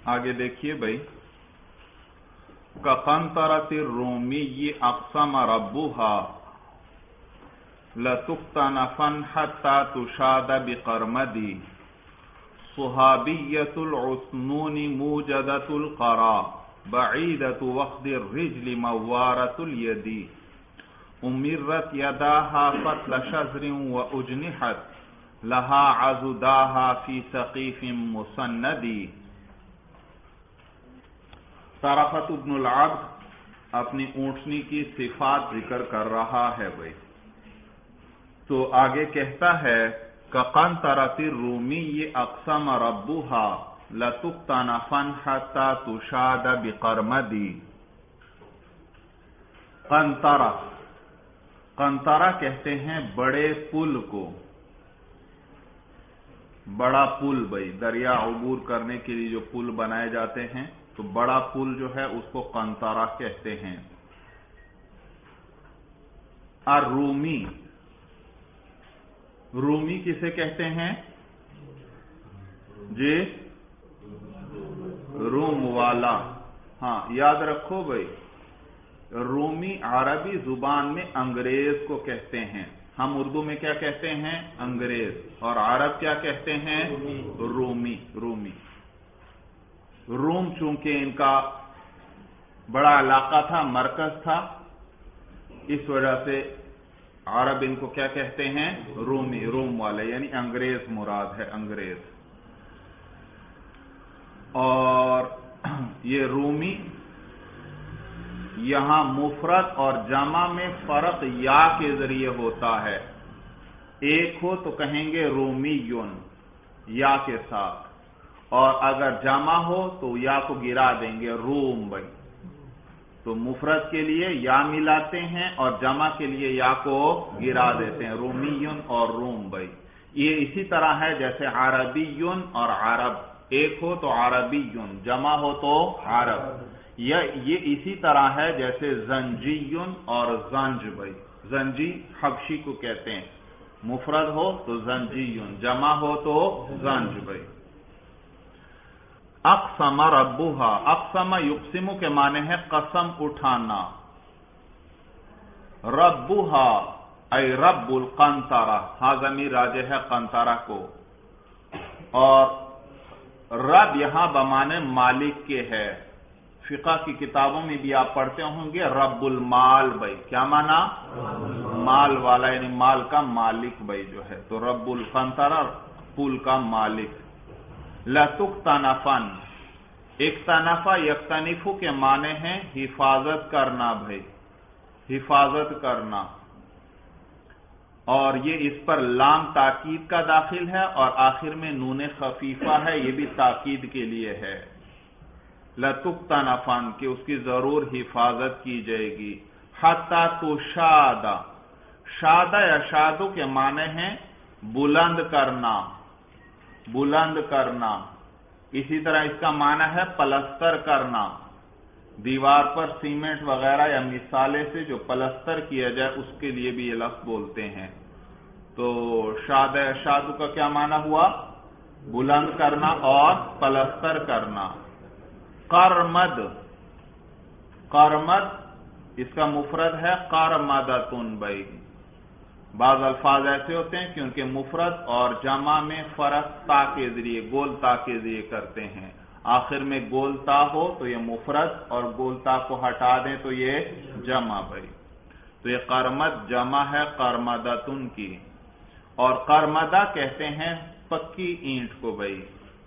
آگے دیکھیے بھائی، کقنطرۃ الرومی اقسم ربها لتقتنفا حتى تشاد بقرمدی صحابیۃ العسنون موجدۃ القرا بعیدۃ وخد الرجل موارۃ الید امرت یداها فتل شزر واجنحت لها عضداها فی سقیف مسندی۔ طرفت ابن العبد اپنی اونٹنی کی صفات ذکر کر رہا ہے بھائی، تو آگے کہتا ہے کقنطرۃ الرومی اقسم ربها لتقتنفا حتى تشاد بقرمدی۔ قنطرہ کہتے ہیں بڑے پل کو، بڑا پل بھائی، دریا عبور کرنے کے لیے جو پل بنائے جاتے ہیں تو بڑا پل جو ہے اس کو قنطرہ کہتے ہیں۔ الرومی، رومی کسے کہتے ہیں جی؟ روم والا۔ ہاں یاد رکھو بھائی، رومی عربی زبان میں انگریز کو کہتے ہیں، ہم اردو میں کیا کہتے ہیں؟ انگریز، اور عرب کیا کہتے ہیں؟ رومی۔ روم چونکہ ان کا بڑا علاقہ تھا، مرکز تھا، اس وجہ سے عرب ان کو کیا کہتے ہیں؟ رومی، روم والے، یعنی انگریز مراد ہے، انگریز۔ اور یہ رومی یہاں مفرد اور جمع میں فرق یا کے ذریعے ہوتا ہے، ایک ہو تو کہیں گے رومیون یا کے ساتھ، اور اگر جمع ہو تو یا کو گرا دیں گے روم بھائی۔ تو مفرد کے لیے یا ملاتے ہیں اور جمع کے لیے یا کو گرا دیتے ہیں، رومیون اور روم بھائی۔ یہ اسی طرح ہے جیسے عربیون اور عرب، ایک ہو تو عربیون، جمع ہو تو عرب۔ یہ اسی طرح ہے جیسے زنجیون اور زنج بھائی، زنجی حبشی کو کہتے ہیں، مفرد ہو تو زنجیون، جمع ہو تو زنج بھائی۔ اقسم ربها، اقسم یقسم کے معنی ہے قسم اٹھانا، ربها ای رب القنطرہ، ہاں ضمیر راجع ہے قنطرہ کو، اور رب یہاں بمعنی مالک کے ہے، فقہ کی کتابوں میں بھی آپ پڑھتے ہوں گے رب المال بھائی، کیا معنی؟ مال والا، یعنی مال کا مالک بھائی جو ہے، تو رب القنطرہ پول کا مالک۔ لتقتنفا، اقتنفا یقتنفو کے معنی ہیں حفاظت کرنا بھائی، حفاظت کرنا، اور یہ اس پر لام تاکید کا داخل ہے اور آخر میں نون خفیفہ ہے، یہ بھی تاکید کے لیے ہے۔ لتقتنفا کہ اس کی ضرور حفاظت کی جائے گی۔ حتی تشاد، شاد یا شادو کے معنی ہیں بلند کرنا، بلند کرنا، اسی طرح اس کا معنی ہے پلستر کرنا، دیوار پر سیمنٹ وغیرہ یا مثالے سے جو پلستر کیا جائے اس کے لیے بھی یہ لفظ بولتے ہیں۔ تو شاد یا شادو کا کیا معنی ہوا؟ بلند کرنا اور پلستر کرنا۔ قرمد، قرمد اس کا مفرد ہے قرمدتن بھائی، بعض الفاظ ایسے ہوتے ہیں کہ ان کے مفرد اور جمع میں فرق تا کے ذریعے، گول تا کے ذریعے کرتے ہیں، آخر میں گول تا ہو تو یہ مفرد اور گول تا کو ہٹا دیں تو یہ جمع بھائی، تو یہ قرمد جمع ہے قرمدتن کی۔ اور قرمدہ کہتے ہیں پکی اینٹ کو بھائی،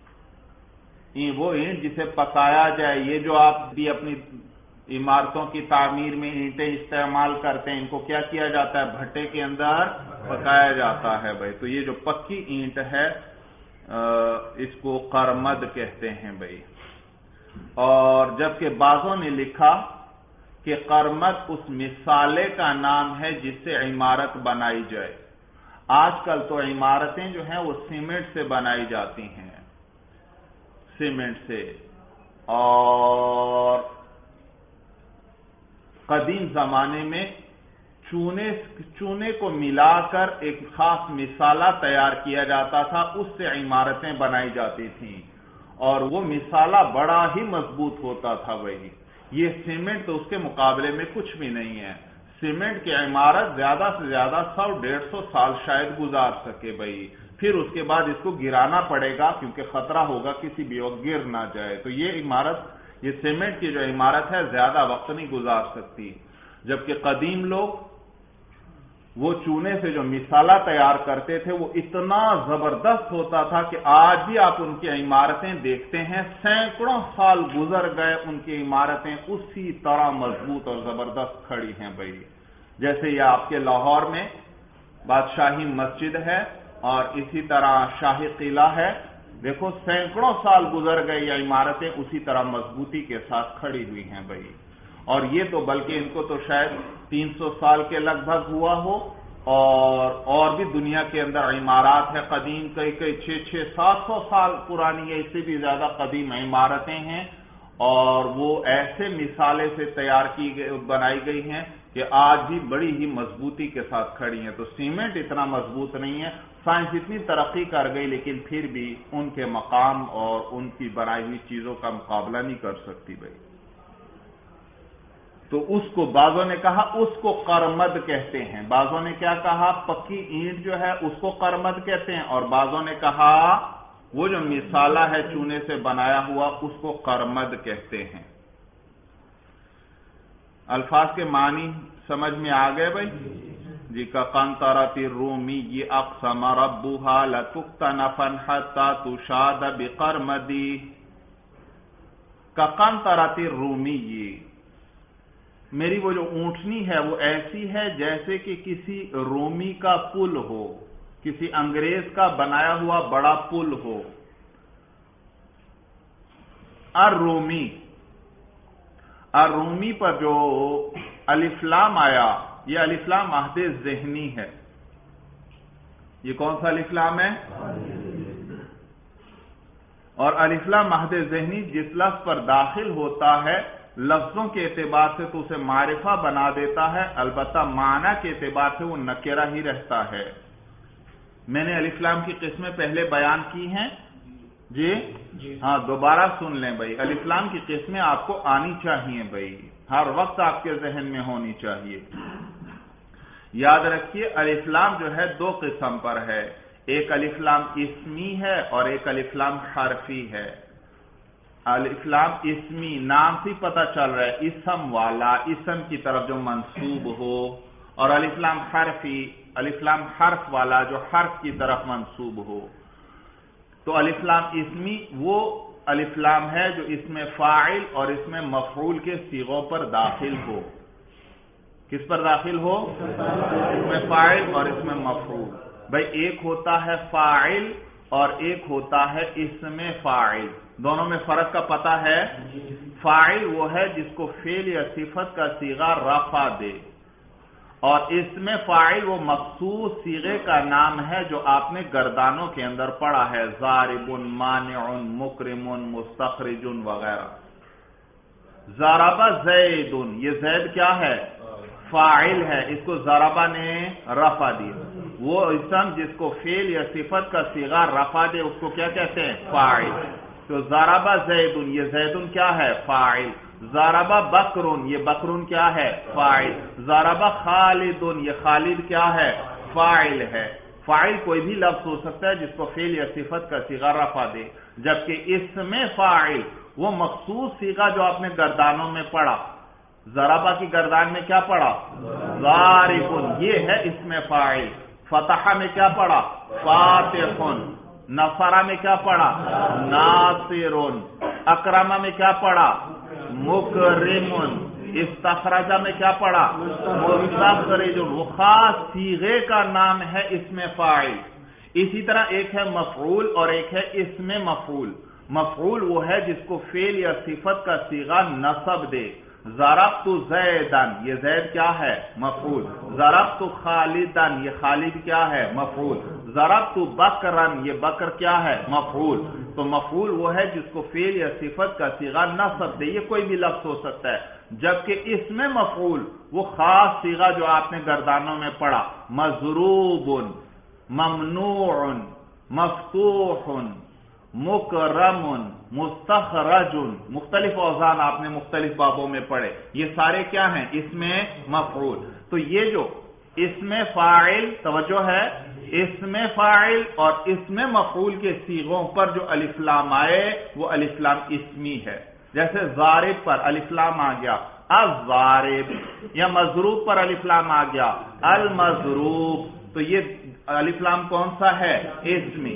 وہ اینٹ جسے پکایا جائے، یہ جو آپ بھی اپنی عمارتوں کی تعمیر میں اینٹیں استعمال کرتے ہیں، ان کو کیا کیا جاتا ہے؟ بھٹے کے اندر پکایا جاتا ہے بھائی، تو یہ جو پکی اینٹ ہے اس کو قرمد کہتے ہیں بھائی۔ اور جبکہ بعضوں نے لکھا کہ قرمد اس مثالے کا نام ہے جس سے عمارت بنائی جائے، آج کل تو عمارتیں جو ہیں وہ سیمنٹ سے بنائی جاتی ہیں، سیمنٹ سے، اور قدیم زمانے میں چونے کو ملا کر ایک خاص مثالہ تیار کیا جاتا تھا، اس سے عمارتیں بنائی جاتی تھیں، اور وہ مثالہ بڑا ہی مضبوط ہوتا تھا بھائی. یہ سیمنٹ تو اس کے مقابلے میں کچھ بھی نہیں ہے. سیمنٹ کی عمارت زیادہ سے زیادہ 100-150 سال شاید گزار سکے بھائی. پھر اس کے بعد اس کو گرانا پڑے گا کیونکہ خطرہ ہوگا کسی بھی وقت گر نہ جائے. تو یہ عمارت، یہ سیمنٹ کی جو عمارت ہے زیادہ وقت نہیں گزار سکتی. جبکہ قدیم لوگ وہ چونے سے جو مثالہ تیار کرتے تھے وہ اتنا زبردست ہوتا تھا کہ آج بھی آپ ان کی عمارتیں دیکھتے ہیں، سینکڑوں سال گزر گئے، ان کی عمارتیں اسی طرح مضبوط اور زبردست کھڑی ہیں بھائی. جیسے یہ آپ کے لاہور میں بادشاہی مسجد ہے اور اسی طرح شاہی قلعہ ہے، دیکھو سینکڑوں سال گزر گئے، یہ عمارتیں اسی طرح مضبوطی کے ساتھ کھڑی ہوئی ہیں بھائی. اور یہ تو بلکہ ان کو تو شاید 300 سال کے لگ بھگ ہوا ہو. اور بھی دنیا کے اندر عمارات ہے قدیم، کئی 600-700 سال پرانی ہے، اس سے بھی زیادہ قدیم عمارتیں ہیں، اور وہ ایسے مثالے سے تیار بنائی گئی ہیں کہ آج بھی بڑی ہی مضبوطی کے ساتھ کھڑی ہیں. تو سیمنٹ اتنا مضبوط نہیں ہے، سائنس اتنی ترقی کر گئی لیکن پھر بھی ان کے مقام اور ان کی بنائی ہوئی چیزوں کا مقابلہ نہیں کر سکتی بھائی. تو اس کو بعضوں نے کہا اس کو قرمد کہتے ہیں. بعضوں نے کیا کہا؟ پکی اینٹ جو ہے اس کو قرمد کہتے ہیں، اور بعضوں نے کہا وہ جو مثالہ ہے چونے سے بنایا ہوا اس کو قرمد کہتے ہیں. الفاظ کے معنی سمجھ میں آ گئے بھائی جی. کا قنطرۃ الرومی یہ اقسم ربها لتقتنفن حتى تشاد بقرمدی. کا قنطرۃ الرومی، میری وہ جو اونٹنی ہے وہ ایسی ہے جیسے کہ کسی رومی کا پل ہو، کسی انگریز کا بنایا ہوا بڑا پل ہو. الرومی، الرومی پر جو الف لام آیا یہ الف لام عہد ذہنی ہے. یہ کون سا الف لام ہے؟ اور الف لام عہد ذہنی جس لفظ پر داخل ہوتا ہے لفظوں کے اعتبار سے تو اسے معرفہ بنا دیتا ہے، البتہ معنی کے اعتبار سے وہ نکرہ ہی رہتا ہے. میں نے الف لام کی قسمیں پہلے بیان کی ہیں جی ہاں، دوبارہ سن لیں بھائی. الف لام کی قسمیں آپ کو آنی چاہیے بھائی، ہر وقت آپ کے ذہن میں ہونی چاہیے. یاد رکھیے الف لام جو ہے دو قسم پر ہے، ایک الف لام اسمی ہے اور ایک الف لام حرفی ہے. الف لام اسمی نام سے پتہ چل رہا ہے، اسم والا، اسم کی طرف جو منسوب ہو، اور الف لام حرفی، الف لام حرف والا جو حرف کی طرف منسوب ہو. تو الف لام اسمی وہ الف لام ہے جو اس میں فاعل اور اس میں مفعول کے صیغوں پر داخل ہو. کس پر داخل ہو؟ اس میں فاعل اور اس میں مفعول. بھائی ایک ہوتا ہے فاعل اور ایک ہوتا ہے اسم فاعل، دونوں میں فرق کا پتہ ہے؟ فاعل وہ ہے جس کو فعل یا صفت کا صیغہ رفع دے، اور اسم فاعل وہ مخصوص صیغے کا نام ہے جو آپ نے گردانوں کے اندر پڑھا ہے، ضارب، مانع، مکرم، مستخرج وغیرہ. ضرب زید، یہ زید کیا ہے؟ فاعل ہے، اس کو ضربہ نے رفع دی. وہ اسم جس کو فعل یا صفت کا صیغہ رفع دے اس کو کیا کہتے ہیں؟ فاعل. تو ضرب زید، یہ زید کیا ہے؟ فاعل. ضرب بکر، یہ بکر کیا ہے؟ فاعل. ضرب خالد، یہ خالد کیا ہے؟ فاعل ہے. فاعل کوئی بھی لفظ ہو سکتا ہے جس کو فعل یا صفت کا صیغہ رفع دے، جبکہ اسم فاعل وہ مخصوص صیغہ جو آپ نے گردانوں میں پڑھا. ضربہ کی گردان میں کیا پڑھا؟ ضارب، یہ ہے اسم فاعل. فتح میں کیا پڑھا؟ فاتح. نصرہ میں کیا پڑھا؟ ناصر. اکرم میں کیا پڑھا؟ مکرم. استخرج میں کیا پڑھا؟ مستخرج. وہ خاص صیغے کا نام ہے اسم فاعل. اسی طرح ایک ہے مفعول اور ایک ہے اسم مفعول. مفعول وہ ہے جس کو فعل یا صفت کا صیغہ نصب دے. ضربت زیدن، یہ زید کیا ہے؟ مفعول. ضربت خالدن، یہ خالد کیا ہے؟ مفعول. ضربت بکرن، یہ بکر کیا ہے؟ مفعول. تو مفعول وہ ہے جس کو فعل یا صفت کا صیغہ نصب دے، یہ کوئی بھی لفظ ہو سکتا ہے. جبکہ اس میں مفعول وہ خاص صیغہ جو آپ نے گردانوں میں پڑھا، مضروب، ممنوع، مفتوح، मुकरमुन, मुस्तखरजुन, मुख्तलिफ औज़ान आपने मुख्तलिफ बाबों में पढ़े, ये सारे क्या हैं? इसमें मफऊल। तो ये जो इसमें फाइल, तवज्जो है, इसमें फाइल और इसमें मफऊल के सीगों पर जो अलिफ लाम आए वो अलिफ लाम इस्मी है। जैसे ज़ारिब पर अलिफ लाम आ गया अज़-ज़ारिब, या मज़रूब पर अलिफ लाम आ गया अल-मज़रूब, तो ये अलिफ लाम कौन सा है? इस्मी।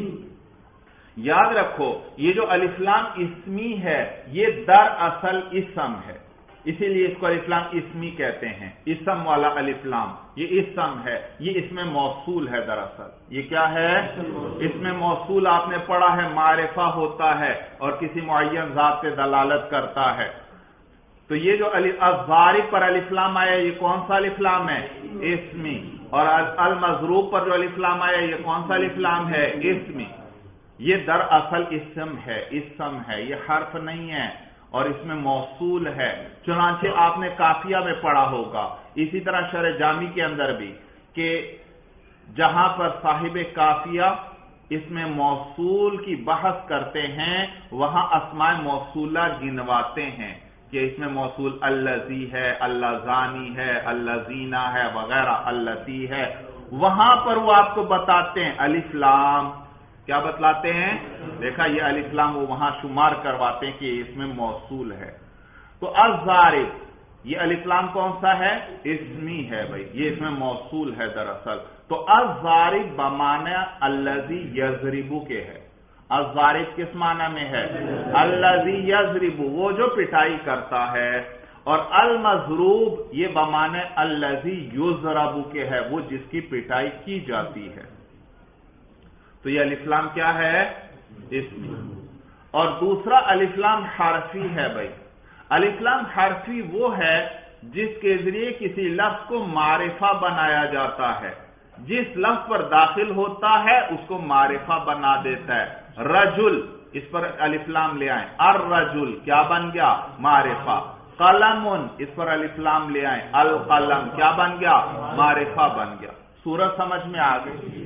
याद रखो ये जो अलिफ लाम इस्मी है ये दरअसल इस्म है, इसीलिए इसको अलिफ लाम इस्मी कहते हैं। इस्म वाला अलिफ लाम ये इस्म है, ये इसमें मौसूल है। दरअसल ये क्या है? इसमें मौसूल आपने पढ़ा है, मारिफा होता है और किसी मुअय्यन जात पे दलालत करता है। तो ये जो अज़-ज़ारिब पर अलिफ लाम आया ये कौन सा अलिफ लाम है? इस्मी। और अल-मज़रूब पर जो अलिफ लाम आया ये कौन सा अलिफ लाम है? इस्मी। ये दरअसल इस्म है, ये हर्फ नहीं है और इसमें मौसूल है। चुनांचे आपने काफिया में पढ़ा होगा, इसी तरह शरह जामी के अंदर भी, कि जहां पर साहिब काफिया इसमें मौसूल की बहस करते हैं वहां अस्माए मौसूला गिनवाते हैं कि इसमें मौसूल अल्लज़ी है, अल्लज़ानी है, अल्लज़ीना है वगैरह, अल्लती है। वहां पर वो आपको बताते हैं अलिफ लाम, क्या बतलाते हैं? देखा ये अलिफ लाम वो वहां शुमार करवाते हैं कि इसमें मौसूल है। तो अज़-ज़ारिब ये अलिफ लाम कौन सा है? इस्मी है भाई, ये इसमें मौसूल है दरअसल। तो अज़-ज़ारिब बमाना अल्लज़ी यज़रिबु के है। अज़-ज़ारिब किस माना में है? अल्लज़ी यज़रिबु, वो जो पिटाई करता है। और अल-मज़रूब ये बमाने अल्लज़ी युज़रबु के है, वो जिसकी पिटाई की जाती है। तो ये अलिफ लाम क्या है? इस्मी। और दूसरा अलिफ लाम हरफी है भाई। अलिफ लाम हरफी वो है जिसके जरिए किसी लफ्ज को मारिफा बनाया जाता है, जिस लफ्ज पर दाखिल होता है उसको मारिफा बना देता है। रजुल, इस पर अलिफ लाम ले आए, अर-रजुल क्या बन गया? मारिफा। कलमुन, इस पर अलिफ लाम ले आए, अल-कलम क्या बन गया? मारिफा बन गया। सूरत समझ में आ गई?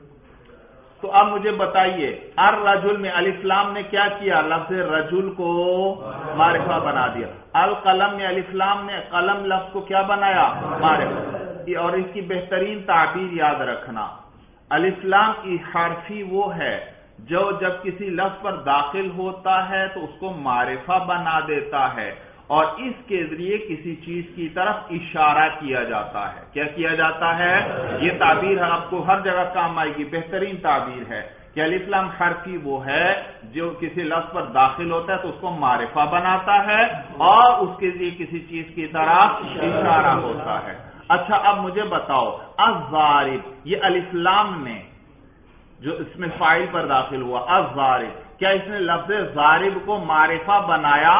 तो अब मुझे बताइए, अर-रजुल में अलिफ लाम ने क्या किया? लफ्ज़ रजुल को मारिफा बना दिया। अल-कलम में अलिफ लाम ने कलम लफ्ज को क्या बनाया? मारिफा। और इसकी बेहतरीन ताबीर याद रखना, अलिफ लाम की हरफी वो है जो जब किसी लफ्ज पर दाखिल होता है तो उसको मारिफा बना देता है और इसके जरिए किसी चीज की तरफ इशारा किया जाता है। क्या किया जाता है? ये ताबीर आपको हर जगह काम आएगी, बेहतरीन ताबीर है कि अलिफ लाम हरफी वो है जो किसी लफ्ज पर दाखिल होता है तो उसको मारिफा बनाता है और उसके जरिए किसी चीज की तरफ इशारा होता है। अच्छा अब मुझे बताओ, अज़-ज़ारिब ये अलिफ लाम ने जो इसमें फाइल पर दाखिल हुआ अज़-ज़ारिब, क्या इसने लफ्ज़ ज़ारिब को मारिफा बनाया?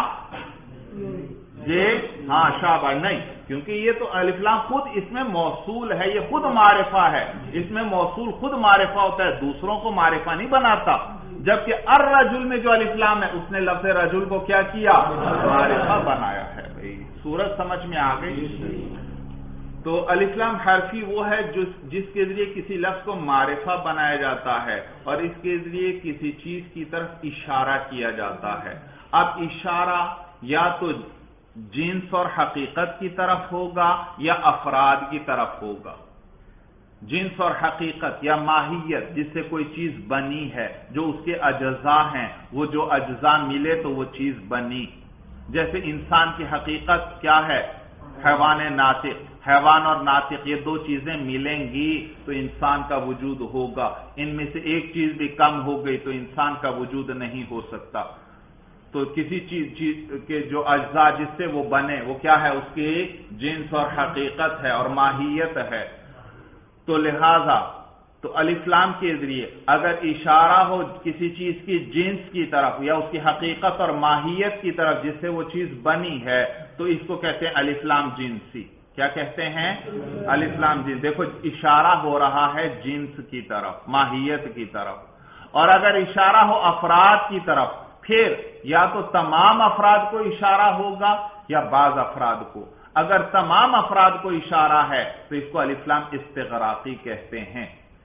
ये हाँ शाबाश, नहीं, क्योंकि ये तो अलिफ लाम खुद इसमें मौसूल है, ये खुद मारिफा है। इसमें मौसूल खुद मारिफा होता है, दूसरों को मारिफा नहीं बनाता। जबकि अर-रजुल में जो अलिफ लाम है उसने लफ्ज़ रजुल को क्या किया? मारिफा बनाया है। भाई सूरत समझ में आ गई? तो अलिफ लाम हरफी वो है जिसके जरिए किसी लफ्ज को मारिफा बनाया जाता है और इसके जरिए किसी चीज की तरफ इशारा किया जाता है। अब इशारा या तो जिन्स और हकीकत की तरफ होगा या अफराद की तरफ होगा। जिन्स और हकीकत या माहियत, जिससे कोई चीज बनी है, जो उसके अज्जा हैं, वो जो अज्जा मिले तो वो चीज बनी। जैसे इंसान की हकीकत क्या है? हैवान नातिक, हैवान और नातिक ये दो चीजें मिलेंगी तो इंसान का वजूद होगा। इनमें से एक चीज भी कम हो गई तो इंसान का वजूद नहीं हो सकता। तो किसी चीज के जो अज्जा जिससे वो बने वो क्या है? उसकी जिन्स और हकीकत है और माहियत है। तो लिहाजा तो अलिफ लाम के जरिए अगर इशारा हो किसी चीज की जिन्स की तरफ या उसकी हकीकत और माहियत की तरफ जिससे वो चीज बनी है तो इसको कहते हैं अलिफ लाम जिन्सी। क्या कहते हैं? अलिफ लाम जिन्स। देखो इशारा हो रहा है जिन्स की तरफ, माहियत की तरफ। और अगर इशारा हो अफराद की तरफ, फिर या तो तमाम अफराद को इशारा होगा या बाज अफराद को। अगर तमाम अफराद को इशारा है तो इसको अलिफ लाम इस्तिग़राक़ी कहते हैं।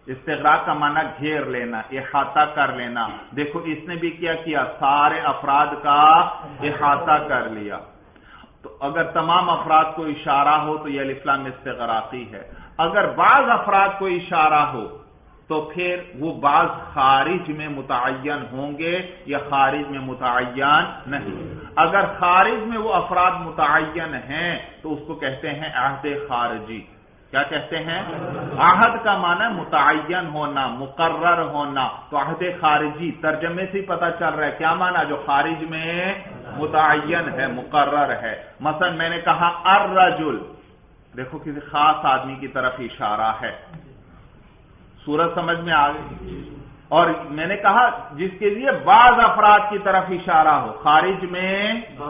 استغراق کا معنی گھیر لینا، احاطہ کر لینا. دیکھو اس نے بھی کیا کیا، سارے افراد کا احاطہ کر لیا. تو اگر تمام افراد کو اشارہ ہو تو یہ الف لام استغراقی ہے. اگر بعض افراد کو اشارہ ہو تو پھر وہ بعض خارج میں متعین ہوں گے یا خارج میں متعین نہیں. اگر خارج میں وہ افراد متعین ہیں تو اس کو کہتے ہیں عہد خارجی. کیا کہتے ہیں؟ عہد کا معنی متعین ہونا، مقرر ہونا. تو عہد خارجی ترجمے سے ہی پتہ چل رہا ہے کیا معنی، جو خارج میں متعین ہے، مقرر ہے. مثلا میں نے کہا الرجل، دیکھو کسی خاص آدمی کی طرف اشارہ ہے. صورت سمجھ میں آ گئی. اور میں نے کہا جس کے لیے بعض افراد کی طرف اشارہ ہو، خارج میں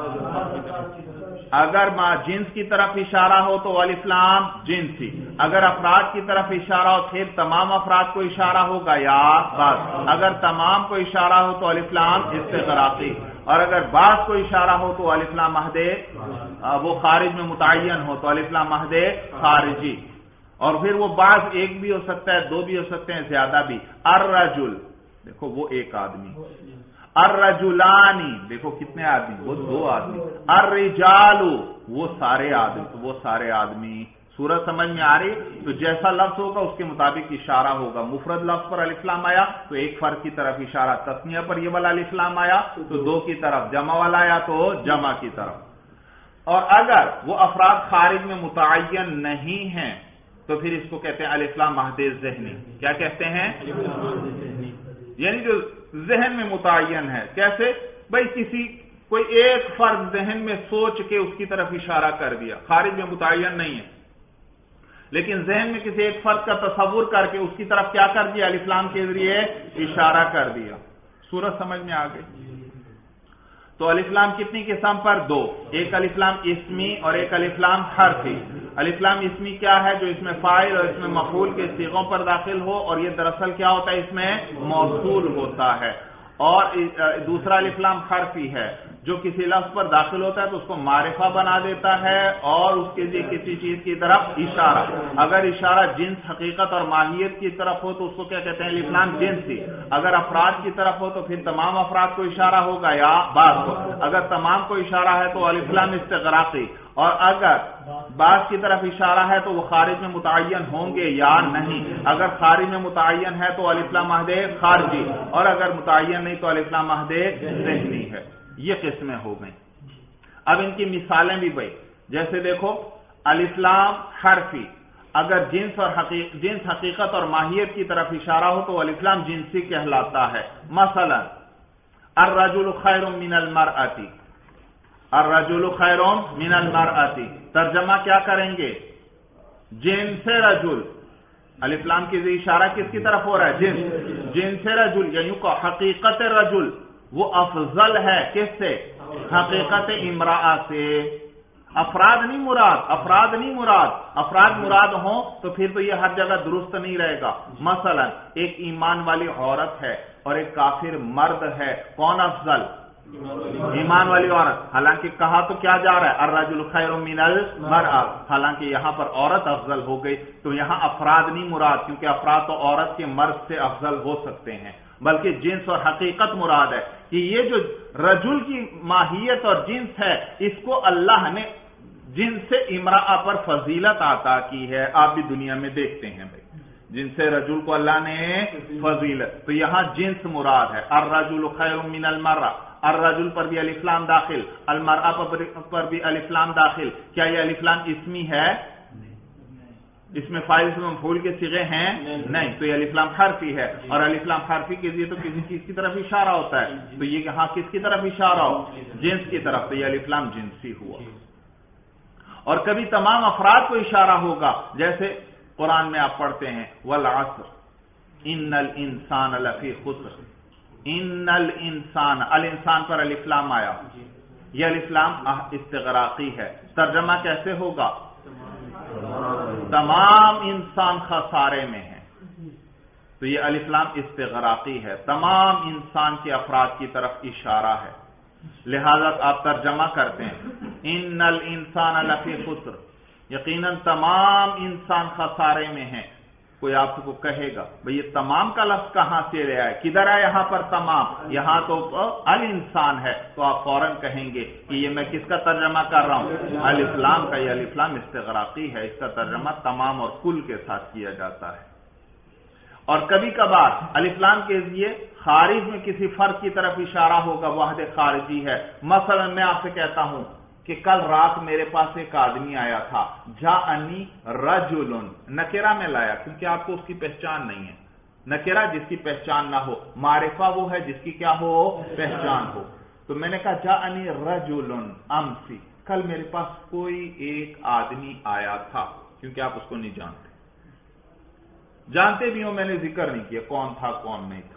اگر جنس کی طرف اشارہ ہو تو الف لام جنسی، اگر افراد کی طرف اشارہ ہو پھر تمام افراد کو اشارہ ہوگا یا بعض، اگر تمام کو اشارہ ہو تو الف لام استغراقی، اور اگر بعض کو اشارہ ہو تو الف لام عہد، وہ خارج میں متعین ہو تو الف لام عہد خارجی. اور پھر وہ بعض ایک بھی ہو سکتا ہے، دو بھی ہو سکتے ہیں، زیادہ بھی. الرجل، دیکھو وہ ایک آدمی. الرجلانی، دیکھو کتنے آدمی، وہ دو آدمی. الرجال، وہ سارے آدمی. صورت سمجھ میں آ رہی؟ تو جیسا لفظ ہوگا اس کے مطابق اشارہ ہوگا. مفرد لفظ پر الف لام آیا تو ایک فرد کی طرف اشارہ، تثنیہ پر یہ والا الف لام آیا تو دو کی طرف، جمع والا آیا تو جمع کی طرف. اور اگر وہ افراد خارج میں متعین نہیں ہیں تو پھر اس کو کہتے ہیں الف لام عہد ذہنی. کیا کہتے ہیں؟ یعنی جو ذہن میں متعین ہے. کیسے بھائی، کوئی ایک فرد ذہن میں سوچ کے اس کی طرف اشارہ کر دیا، خارج میں متعین نہیں ہے، لیکن ذہن میں کسی ایک فرد کا تصور کر کے اس کی طرف کیا کر دیا، الف لام کے ذریعے اشارہ کر دیا. صورت سمجھ میں آ گئی. تو الف لام کتنی قسم پر؟ دو. ایک الف لام اسمی اور ایک الف لام حرفی. الف لام اسمی کیا ہے؟ جو اس میں فاعل اور اس میں مفعول کے صیغوں پر داخل ہو، اور یہ دراصل کیا ہوتا ہے، اس میں موصول ہوتا ہے. اور دوسرا الف لام حرفی ہے جو کسی لفظ پر داخل ہوتا ہے تو اس کو معرفہ بنا دیتا ہے اور اس کے لیے کسی چیز کی طرف اشارہ. اگر اشارہ جنس، حقیقت اور ماہیت کی طرف ہو تو اس کو کیا کہتے ہیں، الف لام جنسی. اگر افراد کی طرف ہو تو پھر تمام افراد کو اشارہ ہوگا یا بعض کو. اگر تمام کو اشارہ ہے تو الف لام استغراقی. اور اگر بعض کی طرف اشارہ ہے تو وہ خارج میں متعین ہوں گے یا نہیں. اگر خارج میں متعین ہے تو الف لام عہد خارجی، اور اگر متعین نہیں تو الف لام عہد ذہنی ہے. یہ قسمیں ہو گئیں. اب ان کی مثالیں بھی بھائی، جیسے دیکھو الف لام حرفی، اگر جنس حقیقت اور ماہیت کی طرف اشارہ ہو تو الف لام جنسی کہلاتا ہے. مثلا الرجل خیر من المرأة، الرجل خیر من المرأة، ترجمہ کیا کریں گے، جنس رجل. الف لام کی اشارہ کس کی طرف ہو رہا ہے، جنس رجل، یعنی کہ حقیقت رجل وہ افضل ہے کس سے، حقیقت امرأہ سے. افراد نہیں مراد، افراد مراد ہوں تو پھر تو یہ ہر جگہ درست نہیں رہے گا. مثلا ایک ایمان والی عورت ہے اور ایک کافر مرد ہے، کون افضل، ایمان والی عورت. حالانکہ کہا تو کیا جا رہا ہے، الرجل خیر من المرأة، حالانکہ یہاں پر عورت افضل ہو گئی. تو یہاں افراد نہیں مراد، کیونکہ افراد تو عورت کے مرد سے افضل ہو سکتے ہیں، بلکہ جنس اور حقیقت مراد ہے کہ یہ جو رجل کی ماہیت اور جنس ہے اس کو اللہ نے جنس امرأہ پر فضیلت عطا کی ہے. آپ بھی دنیا میں دیکھتے ہیں بھائی، جنس رجل کو اللہ نے فضیلت، تو یہاں جنس مراد ہے. الرجل خیر من المرأة، الرجل پر بھی الف لام داخل، المرأة پر بھی الف لام داخل. کیا یہ الف لام اسمی ہے، اس میں فاعل سے مفعول کے صیغے ہیں نہیں، تو یہ الف لام حرفی ہے. اور الف لام حرفی کے لیے تو کسی چیز کی طرف اشارہ ہوتا ہے، تو یہ یہاں کس کی طرف اشارہ ہو، جنس کی طرف، تو یہ الف لام جنسی ہوا. اور کبھی تمام افراد کو اشارہ ہوگا، جیسے قرآن میں آپ پڑھتے ہیں والعصر ان الانسان لفی خسر. ان الانسان، الانسان پر الف لام آیا، یہ الف لام استغراقی ہے. ترجمہ کیسے ہوگا، تمام انسان خسارے میں ہیں. تو یہ الف لام استغراقی ہے، تمام انسان کے افراد کی طرف اشارہ ہے. لہذا آپ ترجمہ کرتے ہیں ان الانسان لفی خسر، یقیناً تمام انسان خسارے میں ہیں. کوئی آپ کو کہے گا بھئی یہ تمام کا لفظ کہاں سے لے آئے، کدھر ہے یہاں پر تمام، یہاں تو الانسان ہے، تو آپ فوراً کہیں گے کہ یہ میں کس کا ترجمہ کر رہا ہوں، الف لام کا۔ یہ الف لام استغراقی ہے، اس کا ترجمہ تمام اور کل کے ساتھ کیا جاتا ہے۔ اور کبھی کبھار الف لام کے ذریعے خارج میں کسی فرد کی طرف اشارہ ہوگا، واحد خارجی ہے۔ مثلا میں آپ سے کہتا ہوں کہ کل رات میرے پاس ایک آدمی آیا تھا، جاءنی رجل، نکرہ میں لایا کیونکہ آپ کو اس کی پہچان نہیں ہے۔ نکرہ جس کی پہچان نہ ہو، معرفہ وہ ہے جس کی کیا ہو، پہچان ہو۔ تو میں نے کہا جاءنی رجل امسی، کل میرے پاس کوئی ایک آدمی آیا تھا، کیونکہ آپ اس کو نہیں جانتے، جانتے بھی ہوں میں نے ذکر نہیں کیا کون تھا کون نہیں تھا،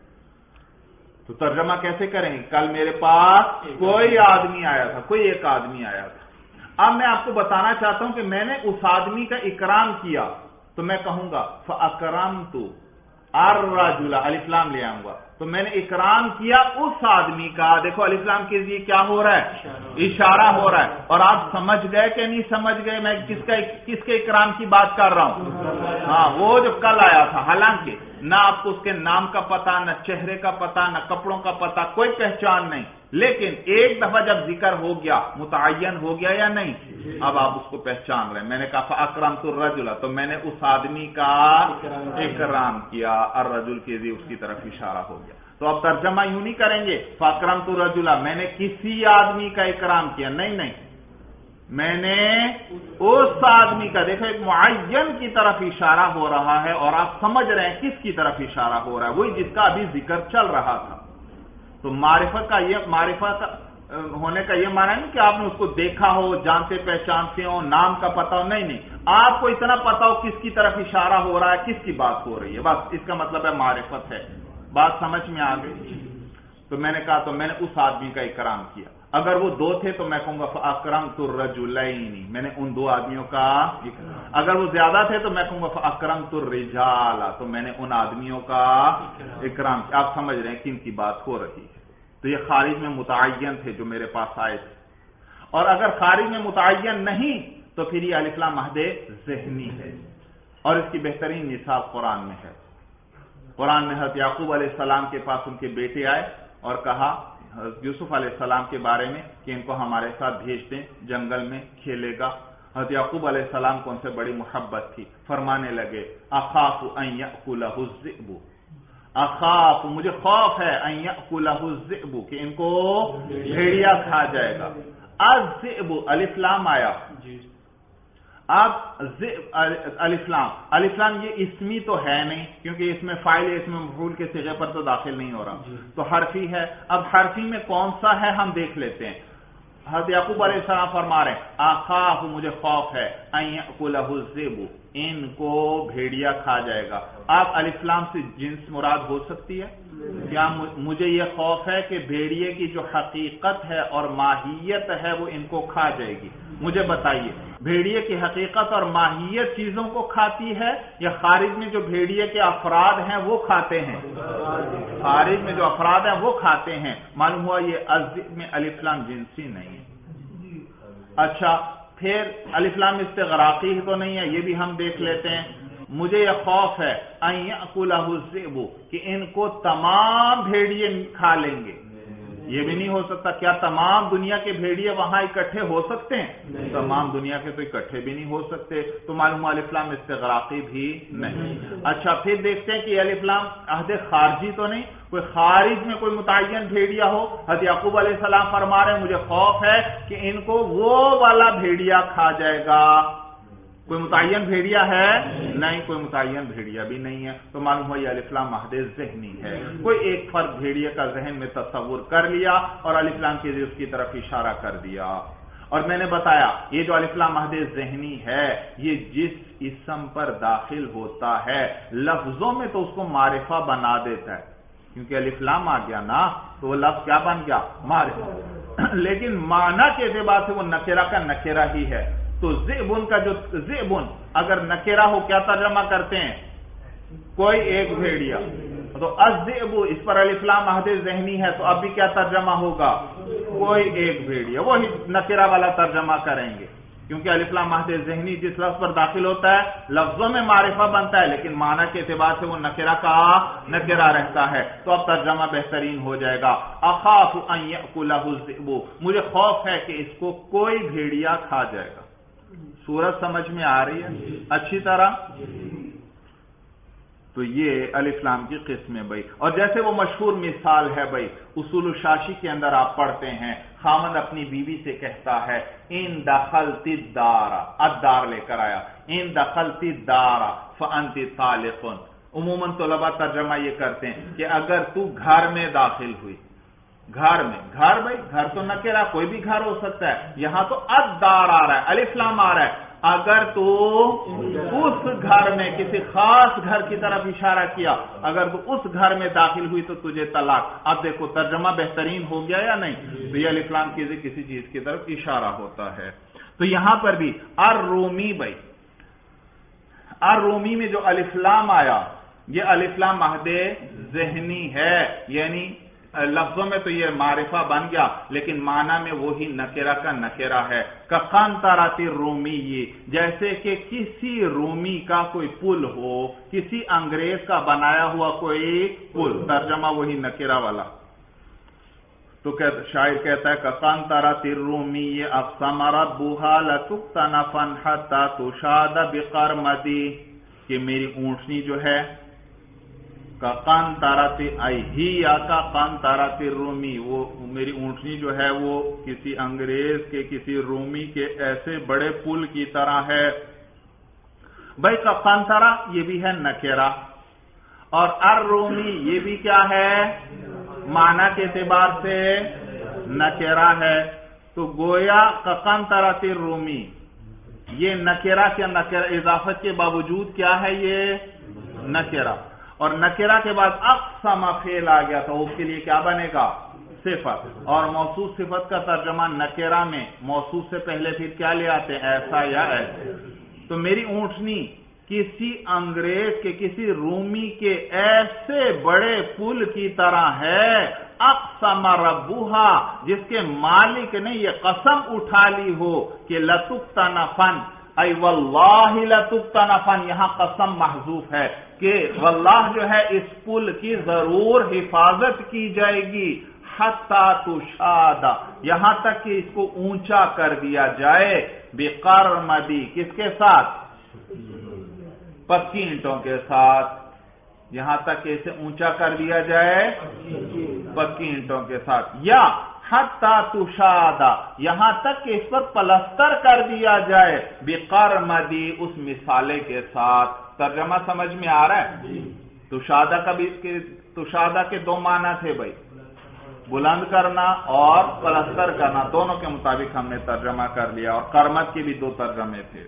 تو ترجمہ کیسے کریں گے؟ کل میرے پاس کوئی آدمی آیا تھا، کوئی ایک آدمی آیا تھا۔ اب میں آپ کو بتانا چاہتا ہوں کہ میں نے اس آدمی کا اکرام کیا، تو میں کہوں گا فَأَكْرَمْتُ الرَّجُلَ، الف لام لے آؤں گا، تو میں نے اکرام کیا اس آدمی کا۔ دیکھو الف لام کے ذریعے کیا ہو رہا ہے، اشارہ ہو رہا ہے۔ اور آپ سمجھ گئے کہ نہیں سمجھ گئے میں کس کے اکرام کی بات کر رہا ہوں؟ ہاں، وہ جو کل آیا تھا، حالانکہ نہ آپ کو اس کے نام کا پتہ، نہ چہرے کا پتہ، نہ کپڑوں کا پتہ، کوئی پہچان نہیں، لیکن ایک دفعہ جب ذکر ہو گیا، متعین ہو گیا یا نہیں، اب آپ اس کو پہچان رہے ہیں۔ میں نے کہا فَأَكْرَمْتُ الرَّجُلَ، تو میں نے اس آدمی کا اکرام کیا، الرجل کے ذریعے اس کی طرف اشارہ ہو گیا۔ تو اب ترجمہ یوں نہیں کریں گے فَأَكْرَمْتُ الرَّجُلَ میں نے کسی آدمی کا اکرام کیا، نہیں، میں نے اس آدمی کا، دیکھو ایک معین کی طرف اشارہ ہو رہا ہے، اور آپ سمجھ رہے ہیں کس کی طرف اشارہ ہو رہا ہے، وہی جس کا ابھی ذکر چل رہا تھا۔ تو معرفت ہونے کا یہ معنی نہیں کہ آپ نے اس کو دیکھا ہو، جانتے پہچانتے ہو، نام کا پتہ ہو، نہیں، آپ کو اتنا پتا ہو کس کی طرف اشارہ ہو رہا ہے، کس کی بات ہو رہی ہے، بس اس کا مطلب ہے معرفت ہے۔ بات سمجھ میں آ گئی؟ تو میں نے کہا تو میں نے اس آدمی کا اکرام کیا۔ اگر وہ دو تھے تو میں کہوں گا فَأَكْرَمْتُ الرَّجُلَيْنِ، میں نے ان دو آدمیوں کا۔ اگر وہ زیادہ تھے تو میں کہوں گا فَأَكْرَمْتُ الرِّجَالَ، تو میں نے ان آدمیوں کا اکرام کیا۔ آپ سمجھ رہے ہیں کن کی بات ہو رہی ہے۔ تو یہ خارج میں متعین تھے جو میرے پاس آئے تھے، اور اگر خارج میں متعین نہیں تو پھر یہ الف لام محض ذہنی ہے، اور اس کی بہترین مثال قرآن میں ہے۔ قرآن میں حضرت یعقوب علیہ السلام کے پاس ان کے بیٹے آئے اور کہا حضرت یوسف علیہ السلام کے بارے میں کہ ان کو ہمارے ساتھ بھیج دیں، جنگل میں کھیلے گا۔ حضرت یعقوب علیہ السلام کو ان سے بڑی محبت تھی، فرمانے لگے اخاف ان یأکلہ الذئب، اخاف مجھے خوف ہے، ان یأکلہ الذئب کہ ان کو بھیڑیا کھا جائے گا۔ الذئب الف لام آیا، اب الف لام یہ اسمی تو ہے نہیں، کیونکہ اس میں فاعل اس میں مفعول کے صیغے پر تو داخل نہیں ہو رہا، تو حرفی ہے۔ اب حرفی میں کون سا ہے ہم دیکھ لیتے ہیں۔ حضرت یعقوب علیہ السلام فرما رہے ہیں آخاف مجھے خوف ہے، ان یأکلہ الذئب ان کو بھیڑیا کھا جائے گا۔ آپ الف لام سے جنس مراد ہو سکتی ہے کیا؟ مجھے یہ خوف ہے کہ بھیڑیے کی جو حقیقت ہے اور ماہیت ہے وہ ان کو کھا جائے گی۔ مجھے بتائیے بھیڑیے کی حقیقت اور ماہیت چیزوں کو کھاتی ہے یا خارج میں جو بھیڑیے کے افراد ہیں وہ کھاتے ہیں؟ خارج میں جو افراد ہیں وہ کھاتے ہیں۔ معلوم ہوا یہ الذئب میں الف لام جنسی نہیں ہے۔ اچھا پھر الف لام استغراقی تو نہیں ہے، یہ بھی ہم دیکھ لیتے ہیں۔ مجھے یہ خوف ہے ان یأکلہ الذئب کہ ان کو تمام بھیڑیے کھا لیں گے۔ یہ بھی نہیں ہو سکتا، کیا تمام دنیا کے بھیڑیے وہاں اکٹھے ہو سکتے ہیں؟ تمام دنیا کے تو اکٹھے بھی نہیں ہو سکتے، تو معلوم الف لام استغراقی بھی نہیں۔ اچھا پھر دیکھتے ہیں کہ الف لام عہد خارجی تو نہیں، کوئی خارج میں کوئی متعین بھیڑیا ہو۔ حضرت یعقوب علیہ السلام فرما رہے ہیں مجھے خوف ہے کہ ان کو وہ والا بھیڑیا کھا جائے گا۔ کوئی متعین بھیڑیا ہے؟ نہیں، کوئی متعین بھیڑیا بھی نہیں ہے، تو معلوم ہو یہ الف لام محض ذہنی ہے۔ کوئی ایک فرد بھیڑیا کا ذہن میں تصور کر لیا اور الف لام کے ذریعے اس کی طرف اشارہ کر دیا۔ اور میں نے بتایا یہ جو الف لام محض ذہنی ہے یہ جس اسم پر داخل ہوتا ہے لفظوں میں تو اس کو معرفہ بنا دیتا ہے، کیونکہ الف لام آ گیا نا تو وہ لفظ کیا بن گیا؟ معرفہ۔ لیکن معنی کے اعتبار سے وہ نکرہ کا نکرہ ہی ہے۔ تو ذئبن کا جو ذئبن اگر نکرہ ہو کیا ترجمہ کرتے ہیں؟ کوئی ایک بھیڑیا۔ تو الذئب اس پر الف لام محض ذہنی ہے تو اب بھی کیا ترجمہ ہوگا؟ کوئی ایک بھیڑیا، وہی نکرہ والا ترجمہ کریں گے۔ کیونکہ الف لام مہد ذہنی جس لفظ پر داخل ہوتا ہے لفظوں میں معرفہ بنتا ہے لیکن معنی کے اعتبار سے وہ نکرہ کا نکرہ رہتا ہے. تو اب ترجمہ بہترین ہو جائے گا. اخاف ان یأکلہ الذئب، مجھے خوف ہے کہ اس کو کوئی بھیڑیا کھا جائے گا. صورت سمجھ میں آ رہی ہے اچھی طرح؟ تو یہ الف لام کی قسم ہے بھائی. اور جیسے وہ مشہور مثال ہے بھائی اصول الشاشی کے اندر آپ پڑھتے ہیں، خاوند اپنی بیوی سے کہتا ہے ان دخلت الدار، الدار لے کر آیا، ان دخلت الدار فانت طالق. عموماً طلباء ترجمہ یہ کرتے ہیں کہ اگر تو گھر میں داخل ہوئی، گھر میں، گھر بھائی گھر تو نکرہ کوئی بھی گھر ہو سکتا ہے، یہاں تو الدار آ رہا ہے، الف لام آ رہا ہے. اگر تو اس گھر میں کسی خاص گھر کی طرف اشارہ کیا، اگر تو اس گھر میں داخل ہوئی تو تجھے طلاق. اب دیکھو ترجمہ بہترین ہو گیا یا نہیں؟ تو یہ الف لام کسی چیز کی طرف اشارہ ہوتا ہے. تو یہاں پر بھی الرومی بھائی، الرومی میں جو الف لام آیا یہ الف لام مہد ذہنی ہے، یعنی لفظوں میں تو یہ معرفہ بن گیا لیکن معنی میں وہی نکرہ کا نکرہ ہے. کقنطرۃ الرومی، جیسے کہ کسی رومی کا کوئی پل ہو، کسی انگریز کا بنایا ہوا کوئی پل، ترجمہ وہی نکرہ والا. تو شاعر کہتا ہے کقنطرۃ الرومی اقسم ربها لتقتنفا حتى تشاد بقرمدی، کہ میری اونٹنی جو ہے کقنطرۃ کا قنطرۃ الرومی، وہ میری اونٹنی جو ہے وہ کسی انگریز کے کسی رومی کے ایسے بڑے پل کی طرح ہے. بھائی قنطرہ یہ بھی ہے نکرہ اور الرومی یہ بھی کیا ہے؟ معنی کے اعتبار سے نکرہ ہے. تو گویا قنطرۃ الرومی یہ نکرہ کے نکرہ اضافت کے باوجود کیا ہے؟ یہ نکرہ. اور نکرہ کے بعد اقسم فعل آ گیا تو اس کے لیے کیا بنے گا؟ صفت. اور موصوف صفت کا ترجمہ نکرہ میں موصوف سے پہلے پھر کیا لے آتے ہیں؟ ایسا یا ایسے. تو میری اونٹنی کسی انگریز کے کسی رومی کے ایسے بڑے پل کی طرح ہے. اقسم ربها، جس کے مالک نے یہ قسم اٹھا لی ہو کہ لتقتنفن، ای واللہ لتقتنفن، یہاں قسم محذوف ہے کہ واللہ جو ہے اس پل کی ضرور حفاظت کی جائے گی. حتی تشاد، یہاں تک کہ اس کو اونچا کر دیا جائے. بقرمدی، کس کے ساتھ؟ پکی اینٹوں کے ساتھ. یہاں تک کہ اسے اونچا کر دیا جائے پکی اینٹوں کے ساتھ. یا حتی تشاد، یہاں تک کہ اس پر پلستر کر دیا جائے. بقرمدی، اس مثالے کے ساتھ. ترجمہ سمجھ میں آ رہا ہے؟ تشادہ کا بھی تشادہ کے دو معنی تھے بھائی، بلند کرنا اور پلستر کرنا، دونوں کے مطابق ہم نے ترجمہ کر لیا. اور قرمد کے بھی دو ترجمے تھے.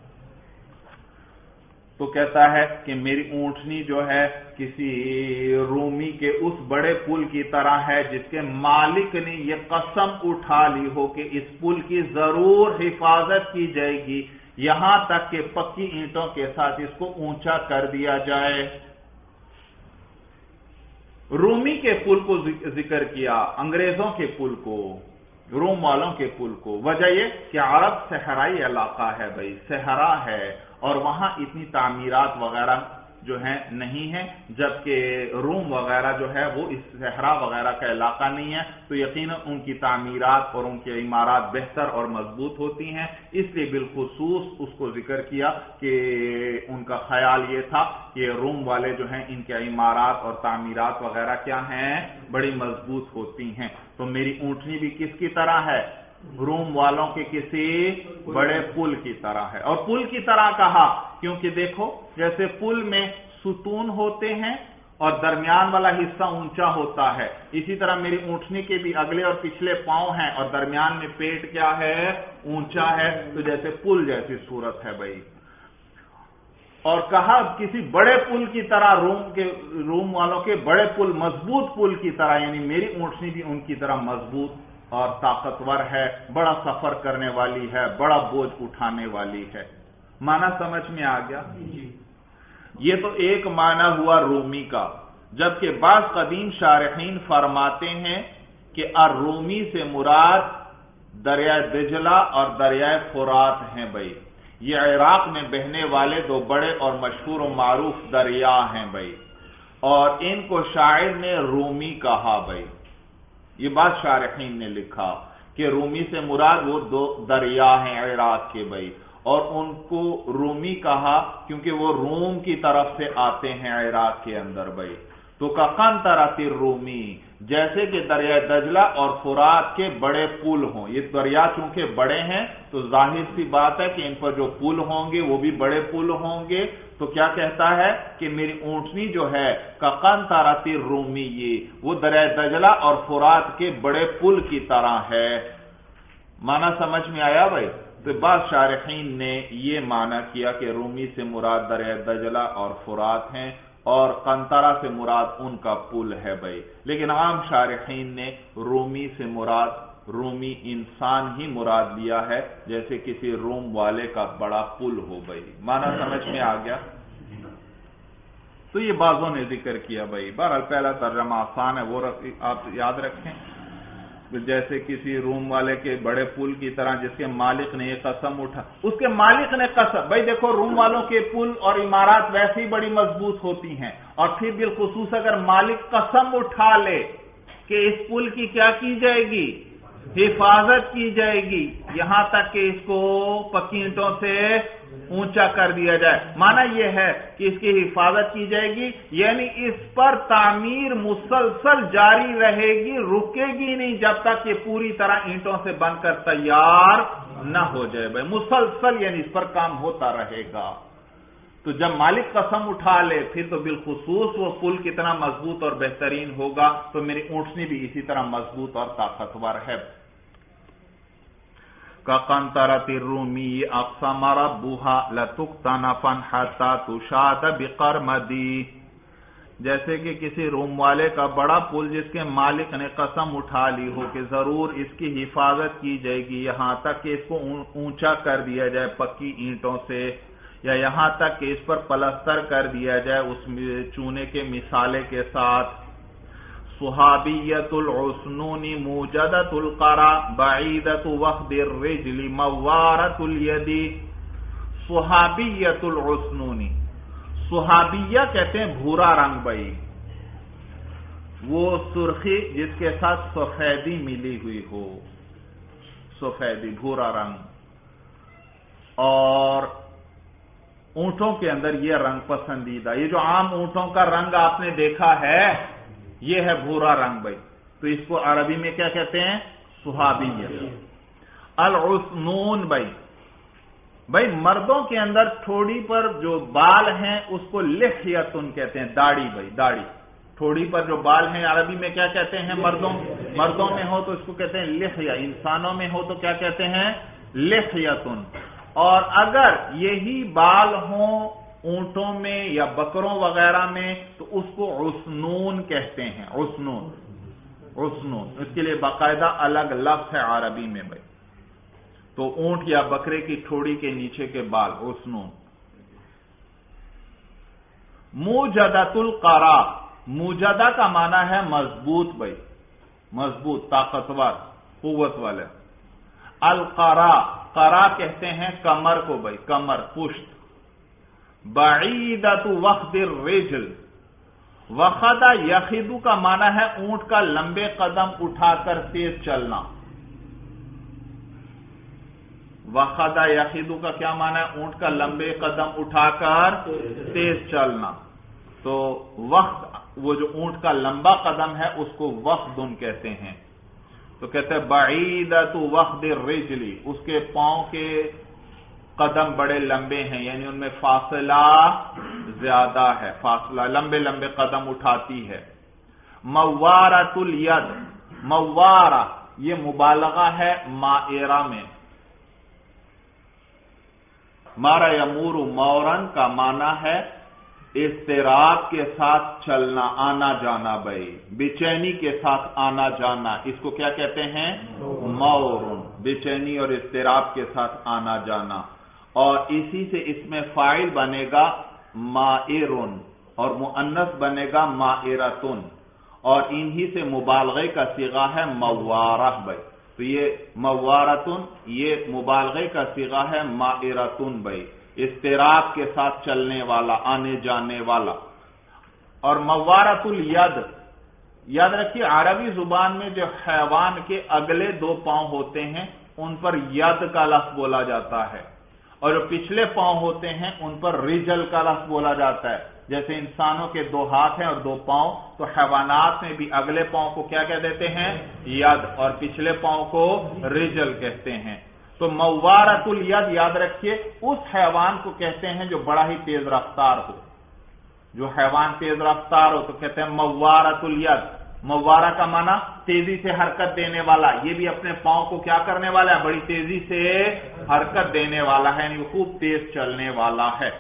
تو کہتا ہے کہ میری اونٹنی جو ہے کسی رومی کے اس بڑے پل کی طرح ہے جس کے مالک نے یہ قسم اٹھا لی ہو کہ اس پل کی ضرور حفاظت کی جائے گی، یہاں تک کہ پکی اینٹوں کے ساتھ اس کو اونچا کر دیا جائے. رومی کے پل کو ذکر کیا، انگریزوں کے پل کو، روم والوں کے پل کو. وجہ یہ کہ عرب صحرائی علاقہ ہے بھائی، صحرا ہے اور وہاں اتنی تعمیرات وغیرہ جو ہیں نہیں ہیں، جبکہ روم وغیرہ جو ہے وہ اس صحرا وغیرہ کا علاقہ نہیں ہے. تو یقیناً ان کی تعمیرات اور ان کی عمارات بہتر اور مضبوط ہوتی ہیں. اس لیے بالخصوص اس کو ذکر کیا کہ ان کا خیال یہ تھا کہ روم والے جو ہیں ان کے عمارات اور تعمیرات وغیرہ کیا ہیں؟ بڑی مضبوط ہوتی ہیں. تو میری اونٹنی بھی کس کی طرح ہے؟ روم والوں کے کسی بڑے پل کی طرح ہے. اور پل کی طرح کہا کیونکہ دیکھو جیسے پل میں ستون ہوتے ہیں اور درمیان والا حصہ اونچا ہوتا ہے، اسی طرح میری اونٹنی کے بھی اگلے اور پچھلے پاؤں ہیں اور درمیان میں پیٹ کیا ہے؟ اونچا ہے. تو جیسے پل جیسی صورت ہے بھائی. اور کہا کسی بڑے پل کی طرح، روم والوں کے بڑے پل، مضبوط پل کی طرح، یعنی میری اونٹنی بھی ان کی طرح مضبوط اور طاقتور ہے، بڑا سفر کرنے والی ہے، بڑا بوجھ اٹھانے والی ہے. معنی سمجھ میں آ گیا؟ یہ تو ایک معنی ہوا رومی کا. جبکہ بعض قدیم شارحین فرماتے ہیں کہ الرومی سے مراد دریائے دجلہ اور دریائے فرات ہیں بھائی، یہ عراق میں بہنے والے دو بڑے اور مشہور و معروف دریا ہیں بھائی، اور ان کو شاعر نے رومی کہا بھائی، یہ بات شارحین نے لکھا کہ رومی سے مراد وہ دو دریا ہیں عراق کے بھائی، اور ان کو رومی کہا کیونکہ وہ روم کی طرف سے آتے ہیں عراق کے اندر بھائی۔ تو کقنطرۃ الرومی، جیسے کہ دریائے دجلہ اور فرات کے بڑے پل ہوں، یہ دریا چونکہ بڑے ہیں تو ظاہر سی بات ہے کہ ان پر جو پل ہوں گے وہ بھی بڑے پل ہوں گے، تو کیا کہتا ہے کہ میری اونٹنی جو ہے کقنطرۃ الرومی، وہ دریائے دجلہ اور فرات کے بڑے پل کی طرح ہے۔ معنی سمجھ میں آیا بھائی؟ تو بعض شارحین نے یہ معنی کیا کہ رومی سے مراد دریائے دجلہ اور فرات ہیں اور قنطرہ سے مراد ان کا پل ہے بھائی، لیکن عام شارحین نے رومی سے مراد رومی انسان ہی مراد لیا ہے، جیسے کسی روم والے کا بڑا پل ہو بھائی۔ معنی سمجھ میں آ گیا؟ تو یہ بعضوں نے ذکر کیا بھائی، بہرحال پہلا ترجمہ آسان ہے، وہ آپ یاد رکھیں، جیسے کسی روم والے کے بڑے پل کی طرح جس کے مالک نے یہ قسم اٹھا، اس کے مالک نے قسم، بھائی دیکھو روم والوں کے پل اور عمارات ویسے ہی بڑی مضبوط ہوتی ہیں، اور پھر بالخصوص اگر مالک قسم اٹھا لے کہ اس پل کی کیا کی جائے گی، حفاظت کی جائے گی، یہاں تک کہ اس کو پکی اینٹوں سے اونچا کر دیا جائے، معنی یہ ہے کہ اس کی حفاظت کی جائے گی، یعنی اس پر تعمیر مسلسل جاری رہے گی، رکے گی نہیں جب تک کہ پوری طرح اینٹوں سے بن کر تیار نہ ہو جائے بھائی، مسلسل یعنی اس پر کام ہوتا رہے گا۔ تو جب مالک قسم اٹھا لے پھر تو بالخصوص وہ پل کتنا مضبوط اور بہترین ہوگا، تو میری اونٹنی بھی اسی طرح مضبوط اور طاقتور ہے۔ کقنطرۃ الرومی اقسم ربها لتقتنفن حتى تشاد بقرمدی، جیسے کہ کسی روم والے کا بڑا پل جس کے مالک نے قسم اٹھا لی ہو کہ ضرور اس کی حفاظت کی جائے گی یہاں تک کہ اس کو اونچا کر دیا جائے پکی اینٹوں سے، یا یہاں تک کہ اس پر پلستر کر دیا جائے اس چونے کے مسالے کے ساتھ۔ صحابیت العسنون موجدت القرا بعیدت وخد الرجل موارت الید، صحابیت العسنون، صحابیہ کہتے ہیں بھورا رنگ بھائی، وہ سرخی جس کے ساتھ سفیدی ملی ہوئی ہو، سفیدی بھورا رنگ، اور اونٹوں کے اندر یہ رنگ پسندیدہ، یہ جو عام اونٹوں کا رنگ آپ نے دیکھا ہے یہ ہے بھورا رنگ بھائی، تو اس کو عربی میں کیا کہتے ہیں؟ صحابیہ۔ العسنون بھائی مردوں کے اندر ٹھوڑی پر جو بال ہیں اس کو لحیتن کہتے ہیں، داڑھی بھائی، داڑھی، ٹھوڑی پر جو بال ہیں عربی میں کیا کہتے ہیں؟ مردوں میں ہو تو اس کو کہتے ہیں لحیہ، انسانوں میں ہو تو کیا کہتے ہیں؟ لحیتن، اور اگر یہی بال ہوں اونٹوں میں یا بکروں وغیرہ میں تو اس کو عسنون کہتے ہیں، عسنون، اس کے لیے باقاعدہ الگ لفظ ہے عربی میں بھائی، تو اونٹ یا بکرے کی ٹھوڑی کے نیچے کے بال عسنون۔ موجدت القرا، موجدہ کا معنی ہے مضبوط بھائی، مضبوط، طاقتور، قوت والے۔ القرا، قرا کہتے ہیں کمر کو بھائی، کمر، پشت۔ بعیدت وخد الرجل، وخدہ یخدو کا معنی ہے اونٹ کا لمبے قدم اٹھا کر تیز چلنا، وخدہ یخدو کا کیا معنی ہے؟ اونٹ کا لمبے قدم اٹھا کر تیز چلنا، تو وخد وہ جو اونٹ کا لمبا قدم ہے اس کو وخدن کہتے ہیں، تو کہتے ہیں بعیدت وخد الرجل، اس کے پاؤں کے قدم بڑے لمبے ہیں، یعنی ان میں فاصلہ زیادہ ہے، فاصلہ لمبے لمبے قدم اٹھاتی ہے۔ موارت الید، موارہ یہ مبالغہ ہے مائرہ میں، مارا یمور مورن کا معنی ہے اضطراب کے ساتھ چلنا، آنا جانا بھائی، بے چینی کے ساتھ آنا جانا، اس کو کیا کہتے ہیں؟ مورن، بے چینی اور اضطراب کے ساتھ آنا جانا، اور اسی سے اس میں فاعل بنے گا مائرن اور مؤنث بنے گا مائرتن، اور انہی سے مبالغے کا صیغہ ہے موارہ بھائی، تو یہ موارتن یہ مبالغے کا صیغہ ہے، مائرتن بھائی اضطراب کے ساتھ چلنے والا، آنے جانے والا۔ اور موارت الید، یاد رکھیے عربی زبان میں جو حیوان کے اگلے دو پاؤں ہوتے ہیں ان پر ید کا لفظ بولا جاتا ہے، اور جو پچھلے پاؤں ہوتے ہیں ان پر رجل کا لفظ بولا جاتا ہے۔ جیسے انسانوں کے دو ہاتھ ہیں اور دو پاؤں، تو حیوانات میں بھی اگلے پاؤں کو کیا کہہ دیتے ہیں؟ ید، اور پچھلے پاؤں کو رجل کہتے ہیں۔ تو موارت الید یاد رکھیے اس حیوان کو کہتے ہیں جو بڑا ہی تیز رفتار ہو۔ جو حیوان تیز رفتار ہو تو کہتے ہیں موارت الید۔ موارہ کا معنی تیزی سے حرکت دینے والا، یہ بھی اپنے پاؤں کو کیا کرنے والا ہے؟ بڑی تیزی سے حرکت دینے والا ہے، یعنی خوب تیز چلنے والا ہے۔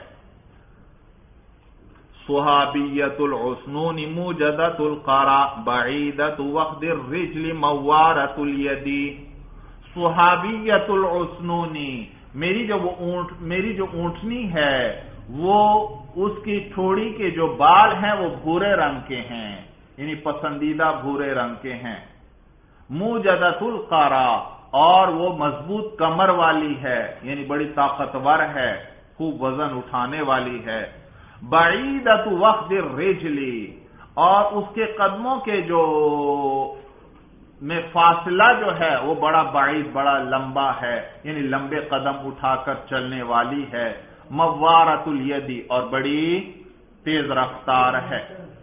صحابیت العسنون موجدت القرا بعیدت وقد الرجل موارت الیدی۔ صحابیت العسنونی، میری جو اونٹنی ہے وہ اس کی ٹھوڑی کے جو بال ہیں وہ بھورے رنگ کے ہیں، یعنی پسندیدہ بھورے رنگ کے ہیں۔ موجدت القرا، اور وہ مضبوط کمر والی ہے، یعنی بڑی طاقتور ہے، خوب وزن اٹھانے والی ہے۔ بعیدت وقد الرجل، اور اس کے قدموں کے جو میں فاصلہ جو ہے وہ بڑا بعید، بڑا لمبا ہے، یعنی لمبے قدم اٹھا کر چلنے والی ہے۔ موارت الیدی، اور بڑی تیز رفتار ہے۔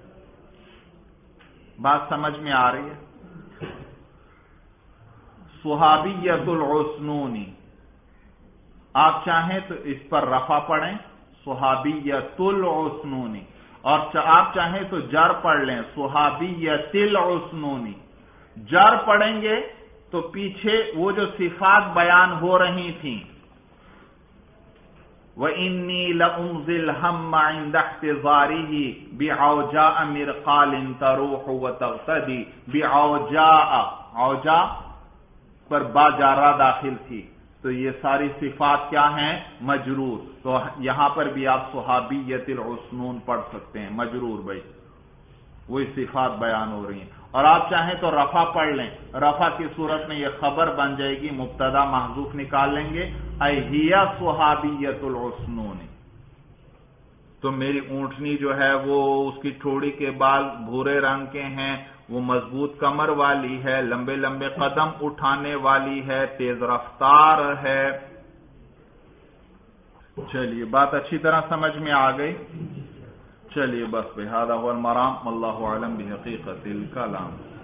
بات سمجھ میں آ رہی ہے؟ صحابیت العسنونی، آپ چاہیں تو اس پر رفع پڑھیں صحابیت العسنونی، اور آپ چاہیں تو جر پڑھ لیں صحابیت العسنونی۔ جر پڑھیں گے تو پیچھے وہ جو صفات بیان ہو رہی تھیں، وَإِنِّي لَأُمْزِي الْهَمَّ عِنْدَ احْتِضَارِهِ بِعَوْجَاءَ مِرْقَالٍ تَرُوحُ وَتَغْتَدِي۔ بِعَوْجَاء، عوجا پر با جارہ داخل تھی، تو یہ ساری صفات کیا ہیں؟ مجرور۔ تو یہاں پر بھی آپ صحابیت العسنون پڑھ سکتے ہیں، مجرور بھائی، وہی صفات بیان ہو رہی ہیں۔ اور آپ چاہیں تو رفع پڑھ لیں، رفع کی صورت میں یہ خبر بن جائے گی، مبتدا محذوف نکال لیں گے، اَيْ صحابیت العسنون، تو میری اونٹنی جو ہے وہ اس کی ٹھوڑی کے بال بھورے رنگ کے ہیں، وہ مضبوط کمر والی ہے، لمبے لمبے قدم اٹھانے والی ہے، تیز رفتار ہے۔ چلیے بات اچھی طرح سمجھ میں آ گئی؟ چلیے بس بہذا هو المرام، واللہ اعلم بحقیقت الکلام۔